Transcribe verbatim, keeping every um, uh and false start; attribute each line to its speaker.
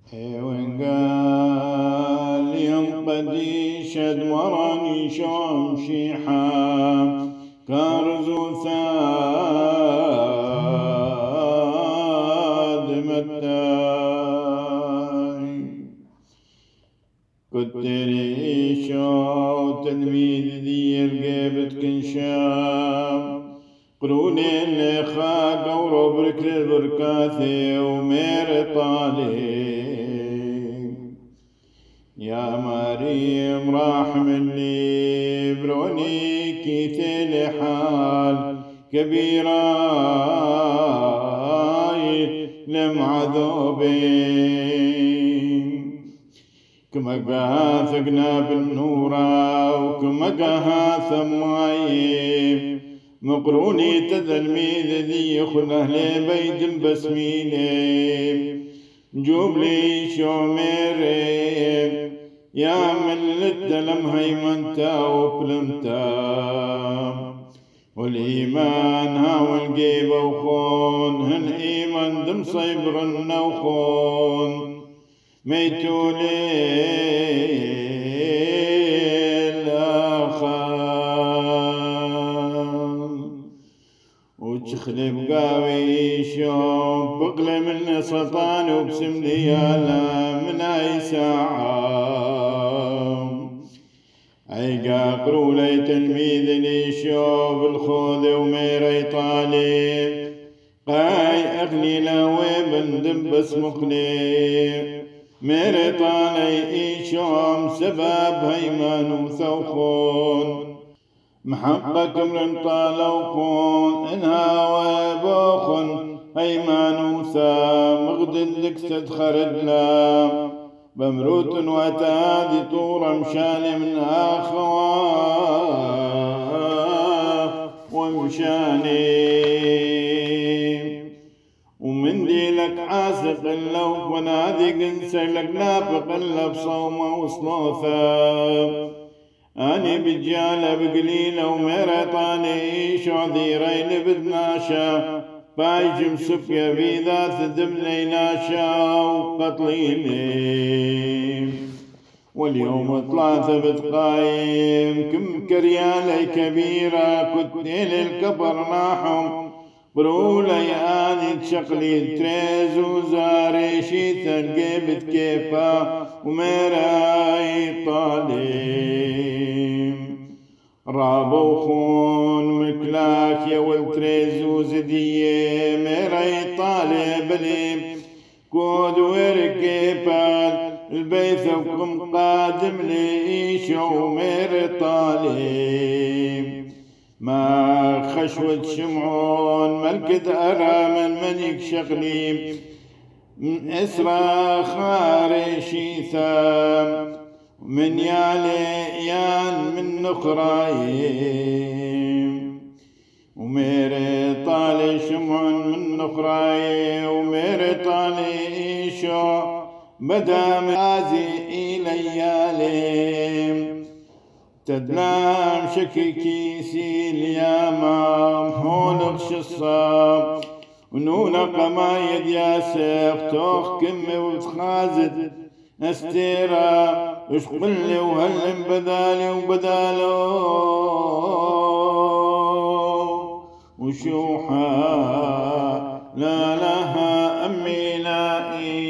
Speaker 1: وإن قال ينقدي شد مراني شوم شيحا كارزو ثاد متاي كتري شو تلميذ ذي القيبت كنشام قروني اللي خاق وربرك للبركاثي ومير طالي يا مريم راح مني بروني كيتي لحال كبيراي لمعذوبين كما قاثقنا بالنورة وكما قاها ثمايب مقروني تذلميذ ذي خله لي بيد بسميلي جوب لي شوميري يا من للدلم هيمنتا وبلمتا والإيمان هاو القيبة وخون هن إيمان دم صيبرنا وخون ميتو وتخلب قاوي شوف بقلة من سلطان وبسم ديالا من أي ساعة أي قاقرو لي تلميذ لي شوف الخوذ وميري طالب قاي أغني لوي بندم بس مخلي ميري طالي إيشوم سبب هيمان وثوخون محقق من طالوخون إنها ويبوخن هيمان وثا مغدد لك ستخرج لا بمروت وتادي طورا مشاني من آخواه ومشاني ومن ديلك عاسق اللوف ونادي قنسر لك نافق اللب صومه وصلوثا أني بجالة بقليلة وميرطاني شعذيرين بدناشا بايجم سفيا في ذات دبلي ناشا وقتليني واليوم ثلاثة بتقايم كم كريالي كبيرة كتني للكبر ناحم برولي آني تشقلي تريز وزاري شيثا القيبت كيفا وميراي طالب رابوخون مكلاك يا والتريز وزدية ميراي طالب لي كود وركيبال البيث وكم قادم لي شو مير طالب ما خشوة شمعون ملكة أرى من منك شغلي من إسرى خارشي ثام من يالي يان من نخرايم وميري طالي شمعون من نخراي وميري طالي شو بدا مازي إليالي تدلام شكي كيسي اليامام هولق شصاب ونونا قمايد يا سيف توخ كمي وتخازد استيرا اشقلي وهلم بدالي وبدالو وشوحا لا لها أمي لا